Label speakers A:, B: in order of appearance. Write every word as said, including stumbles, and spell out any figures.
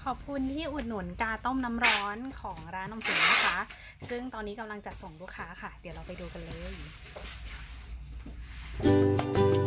A: อบคุณที่อุดหนุนกาต้มน้ำร้อนของร้านออมสินนะคะ ซึ่งตอนนี้กำลังจัดส่งลูกค้าค่ะ เดี๋ยวเราไปดูกันเลย